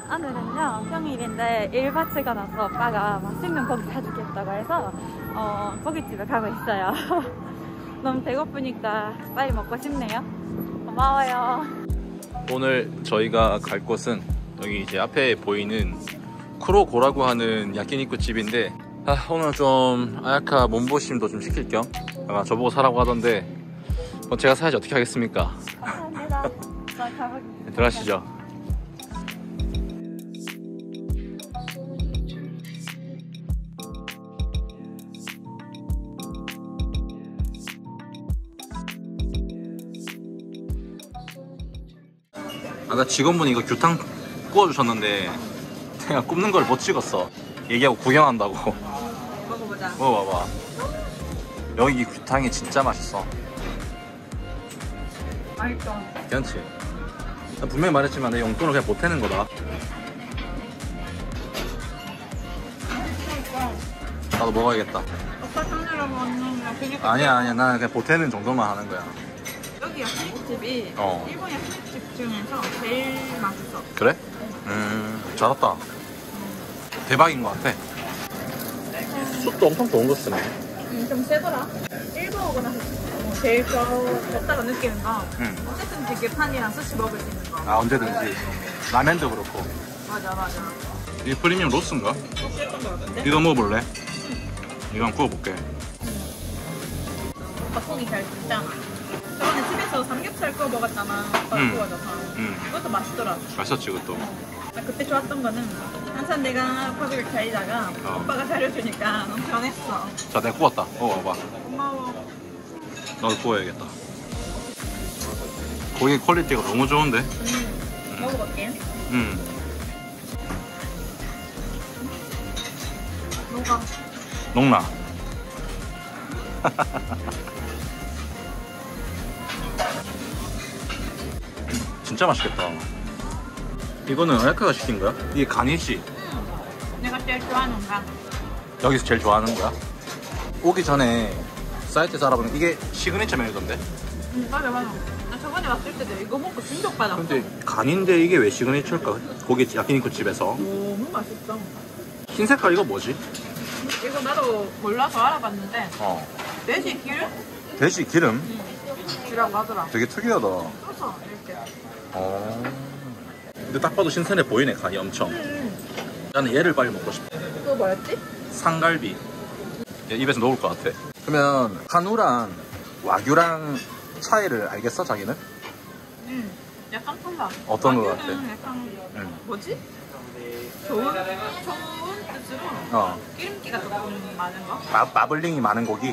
오늘은요 평일인데 일바치가 나서 오빠가 맛있는 고기 사주겠다고 해서 고깃집에 가고 있어요. 너무 배고프니까 빨리 먹고 싶네요. 고마워요. 오늘 저희가 갈 곳은 여기 이제 앞에 보이는 쿠로고라고 하는 야끼니쿠 집인데, 오늘 좀 아야카 몸보심도 좀 시킬 겸 저보고 사라고 하던데 제가 사야지 어떻게 하겠습니까? 감사합니다. 저 가보겠습니다. 들어가시죠. 아까 직원분이 이거 규탕 구워주셨는데 내가 굽는 걸 못 찍었어. 얘기하고 구경한다고. 먹어보자. 먹어봐봐. 여기 규탕이 진짜 맛있어. 맛있어. 괜찮지? 난 분명히 말했지만 내 용돈을 그냥 보태는 거다. 나도 먹어야겠다. 오빠 손으로 먹는 야끼니쿠. 아니야 나는 그냥 보태는 정도만 하는 거야. 여기 야끼니쿠집이 일본 야끼니쿠집 중에서 제일 맛있어. 그래? 잘 왔다. 대박인 것 같아. 숯도 엄청 좋은 거 쓰네. 좀 세더라. 일본 오고 나서 제일 좋다고 느끼는 건 어쨌든 되게 판이랑 스시 먹을 수 있는 거. 언제든지. 라면도 그렇고. 맞아. 이 프리미엄 로스인가? 했던 거 같은데? 이거 먹어볼래? 이거 한번 구워볼게. 오빠 속이 잘 굽잖아. 저번에 집에서 삼겹살 구워 먹었잖아. 오빠가 구워줘서. 그것도 맛있더라. 맛있었지 그것도. 나 그때 좋았던 거는 항상 내가 밥을 차리다가 오빠가 차려주니까 너무 변했어. 자 내가 구웠다. 먹어봐. 고마워. 나도 구워야겠다. 고기 퀄리티가 너무 좋은데? 먹어볼게. 녹아. 녹나? 진짜 맛있겠다. 이거는 아야카가 시킨 거야? 이게 가니시. 내가 제일 좋아하는 거. 여기서 제일 좋아하는 거야? 오기 전에 사이트에서 알아보면 이게 시그니처 메뉴던데? 맞아. 나 저번에 왔을 때도 이거 먹고 충격받았어. 근데 간인데 이게 왜 시그니처일까? 고기 야끼니쿠 집에서. 너무 맛있어. 흰 색깔 이거 뭐지? 이거 나도 몰라서 알아봤는데 돼지 기름? 돼지 기름? 이라고 하더라. 되게 특이하다. 써서 이렇게. 근데 딱 봐도 신선해 보이네, 간이 엄청. 나는 얘를 빨리 먹고 싶어. 그거 뭐였지? 상갈비. 얘 입에서 녹을 것 같아. 그러면 한우랑 와규랑 차이를 알겠어, 자기는? 약간 달라. 어떤 거 같아? 약간 뭐지? 좋은 뜻으로 기름기가 조금 많은 거? 마블링이 많은 고기?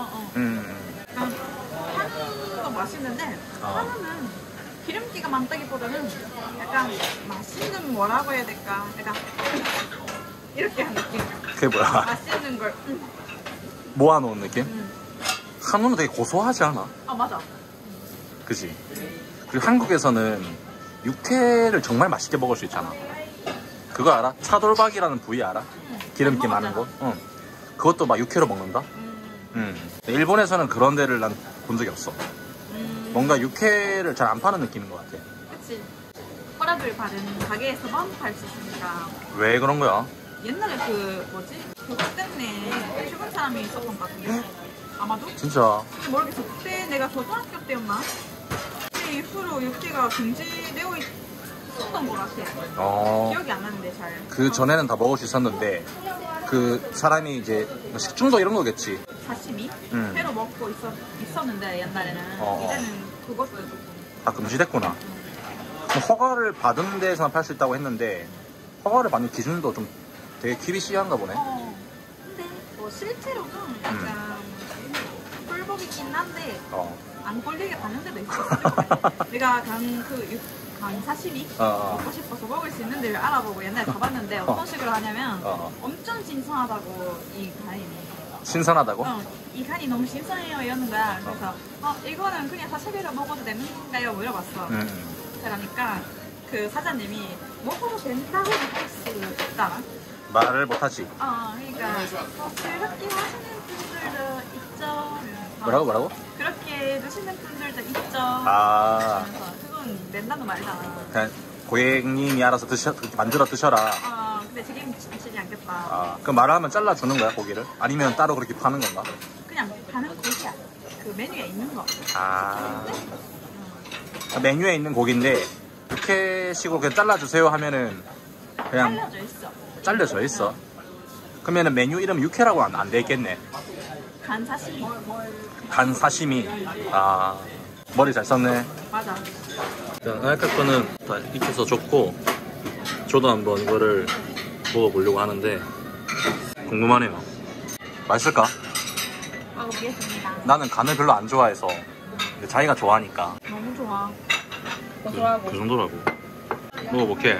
한우도 맛있는데 한우는 기름기가 많다기보다는 약간 맛있는 뭐라고 해야 될까? 약간 이렇게 한 느낌. 그게 뭐야? 맛있는 걸 모아놓은 느낌? 한우는 되게 고소하지 않아? 맞아. 그치? 그리고 한국에서는 육회를 정말 맛있게 먹을 수 있잖아. 그거 알아? 차돌박이라는 부위 알아? 기름기 많은 곳? 그것도 막 육회로 먹는다? 일본에서는 그런 데를 난 본 적이 없어. 뭔가 육회를 잘 안 파는 느낌인 것 같아. 그치. 혈압을 바른 가게에서만 팔 수 있으니까. 왜 그런 거야? 옛날에 그 뭐지? 그것 때문에 죽은 사람이 있었던 것 같은데. 아마도? 진짜. 근데 모르겠어. 그때 내가 초등학교 때였나? 그 이후로 육회가 금지되어 있었던 것 같아. 기억이 안 나는데 잘. 그 전에는 다 먹을 수 있었는데 그 사람이 이제 식중독 이런 거겠지. 사시미? 회로 먹고 있었는데 옛날에는. 이제는 그것도 조금. 금지됐구나. 허가를 받은 데서만 팔 수 있다고 했는데 허가를 받는 기준도 좀 되게 기비시한가 보네. 근데 뭐 실제로는 약간 꿀법이긴 한데 안 걸리게 가는 데도 있었어. 내가 간 사시미 먹고 싶어서 먹을 수 있는 데를 알아보고 옛날에 가봤는데 어떤 식으로 하냐면 엄청 신선하다고 이 간이. 신선하다고? 이 간이 너무 신선해요 이러는 거야. 그래서 이거는 그냥 사시미로 먹어도 되는 건가요? 물어봤어. 그러니까 그 사장님이 먹어도 된다고 할 수 있다. 말을 못하지. 그러니까 그렇게 하시는 분들도 있죠. 뭐라고? 그렇게 드시는 분들도 있죠. 그러면서 그건 낸다는 말이잖아. 그냥 고객님이 알아서 그렇게 만들어 드셔라. 근데 책임지지 않겠다. 그럼 말을 하면 잘라주는 거야, 고기를? 아니면 따로 그렇게 파는 건가? 그냥 파는 고기야. 그 메뉴에 있는 거. 메뉴에 있는 고기인데 이렇게 식으로 그냥 잘라주세요 하면은 그냥 잘라져 있어. 잘려져 있어. 그러면은 메뉴 이름 육회라고 안 돼 있겠네. 간 사시미. 간 사시미. 머리 잘 썼네. 맞아. 일단 알까 거는 다 익혀서 줬고 저도 한번 이거를 먹어보려고 하는데 궁금하네요. 맛있을까? 먹어보겠습니다. 나는 간을 별로 안 좋아해서 근데 자기가 좋아하니까 너무 좋아. 그 정도라고. 먹어볼게.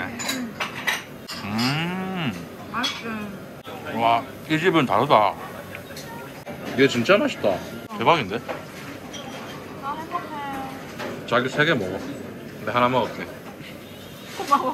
맛있어. 와, 이 집은 다르다. 이게 진짜 맛있다. 대박인데? 나 행복해. 자기 3개 먹어. 근데 하나 먹을게. 고마워.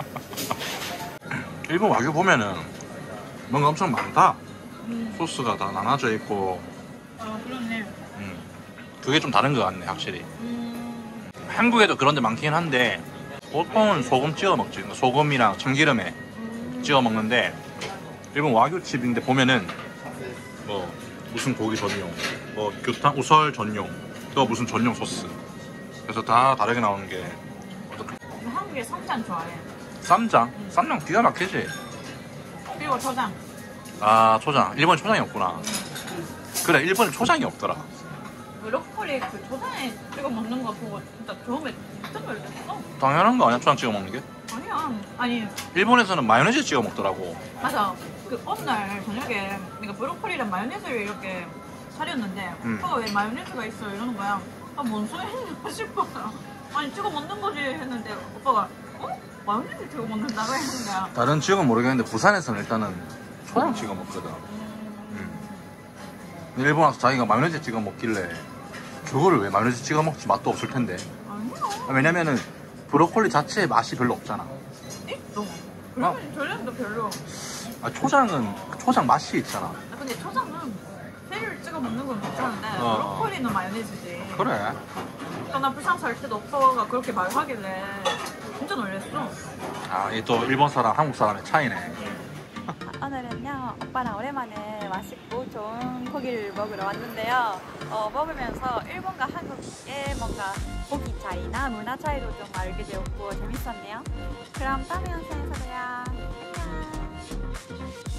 일본 와규 보면은 뭔가 엄청 많다. 소스가 다 나눠져 있고. 그렇네. 그게 좀 다른 것 같네, 확실히. 한국에도 그런 데 많긴 한데 보통은 소금 찍어 먹지. 그러니까 소금이랑 참기름에 찍어 먹는데 일본 와규집인데 보면은 뭐 무슨 고기 전용, 뭐 교탕 우설 전용, 또 무슨 전용 소스. 그래서 다 다르게 나오는 게. 한국에 쌈장 좋아해. 쌈장? 쌈장 기가 막히지. 그리고 초장. 초장. 일본에 초장이 없구나. 그래, 일본에 초장이 없더라. 브로콜리 그 초장에 찍어 먹는 거 보고 진짜 처음에 깜짝 놀랐어. 당연한 거 아니야, 초장 찍어 먹는 게? 아니야. 아니 일본에서는 마요네즈 찍어 먹더라고. 맞아. 그 어느 날 저녁에 내가 브로콜리랑 마요네즈를 이렇게 차렸는데 오빠가 왜 마요네즈가 있어 이러는 거야. 뭔 소리 했나 싶어. 아니 찍어 먹는 거지 했는데 오빠가 마요네즈 찍어 먹는다고 했는 거야. 다른 지역은 모르겠는데 부산에서는 일단은 초장 찍어 먹거든. 일본 와서 자기가 마요네즈 찍어 먹길래 그거를 왜 마요네즈 찍어 먹지? 맛도 없을 텐데. 아니야. 왜냐면은 브로콜리 자체의 맛이 별로 없잖아. 있어. 그러면 전혀 별로. 초장은 초장 맛이 있잖아. 근데 초장은 회를 찍어 먹는 건 괜찮은데 브로콜리는 마요네즈지. 그래. 나 부산 살 때도 오빠가 그렇게 말하길래 진짜 놀랬어. 이게 또 일본 사람, 한국 사람의 차이네. 오늘은요 오빠랑 오랜만에 맛있고 좋은 고기를 먹으러 왔는데요. 먹으면서 일본과 한국의 뭔가 고기 차이나 문화 차이도 좀 알게 되었고 재밌었네요. 그럼 다음 영상에서 봬요. 안녕.